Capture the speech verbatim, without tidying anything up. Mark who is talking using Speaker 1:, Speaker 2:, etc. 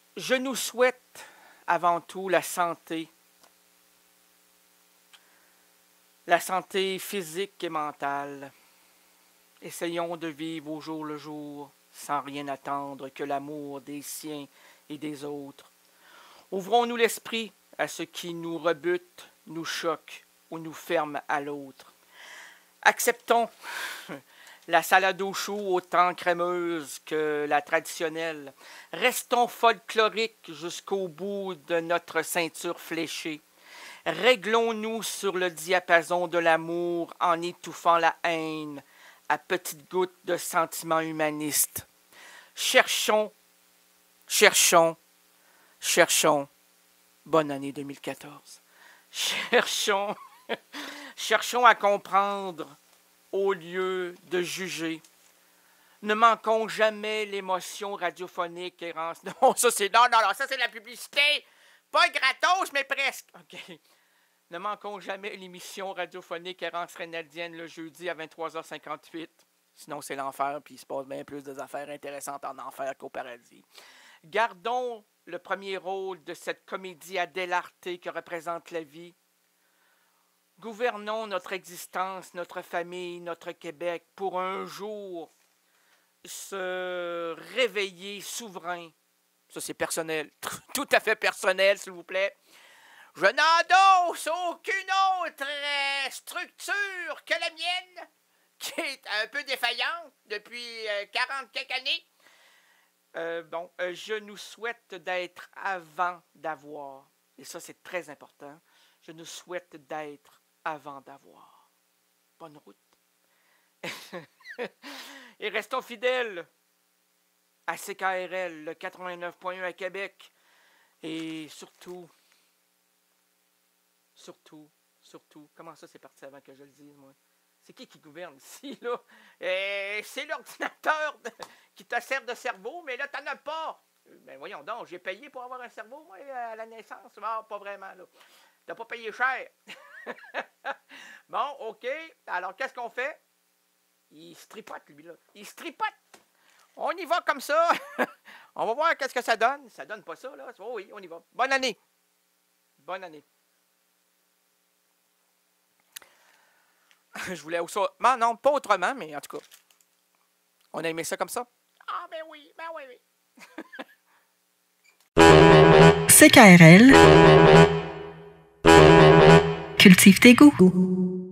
Speaker 1: Je nous souhaite avant tout la santé, la santé physique et mentale. Essayons de vivre au jour le jour, sans rien attendre que l'amour des siens et des autres. Ouvrons-nous l'esprit à ce qui nous rebute, nous choque ou nous ferme à l'autre. Acceptons la salade au chou autant crémeuse que la traditionnelle. Restons folkloriques jusqu'au bout de notre ceinture fléchée. Réglons-nous sur le diapason de l'amour en étouffant la haine à petites gouttes de sentiments humanistes. Cherchons, cherchons, cherchons. Bonne année deux mille quatorze. Cherchons, cherchons à comprendre au lieu de juger. Ne manquons jamais l'émotion radiophonique errance. Non, ça c'est non, non, non, ça c'est de la publicité. Pas gratos, mais presque. OK. Ne manquons jamais l'émission radiophonique Errance Rénaldienne le jeudi à vingt-trois heures cinquante-huit. Sinon, c'est l'enfer, puis il se passe bien plus des affaires intéressantes en enfer qu'au paradis. Gardons le premier rôle de cette comédie à délarté que représente la vie. Gouvernons notre existence, notre famille, notre Québec pour un jour se réveiller souverain. Ça, c'est personnel. Tout à fait personnel, s'il vous plaît. Je n'endosse aucune autre euh, structure que la mienne, qui est un peu défaillante depuis euh, quarante quelques années. Euh, bon, euh, je nous souhaite d'être avant d'avoir. Et ça, c'est très important. Je nous souhaite d'être avant d'avoir. Bonne route. Et restons fidèles à C K R L, le quatre-vingt-neuf point un à Québec. Et surtout, surtout, surtout, comment ça c'est parti avant que je le dise, moi? C'est qui qui gouverne ici, là? Euh, c'est l'ordinateur de, qui te sert de cerveau, mais là, t'en as pas. Ben voyons donc, j'ai payé pour avoir un cerveau, moi, à la naissance. Ah, pas vraiment, là. T'as pas payé cher. Bon, OK. Alors, qu'est-ce qu'on fait? Il se tripote, lui, là. Il se tripote. On y va comme ça. On va voir qu'est-ce que ça donne. Ça donne pas ça, là. Oh oui, on y va. Bonne année. Bonne année. Je voulais aussi... Non, non, pas autrement, mais en tout cas, on a aimé ça comme ça. Ah, ben oui, ben oui,
Speaker 2: oui. C K R L. Cultive tes goûts.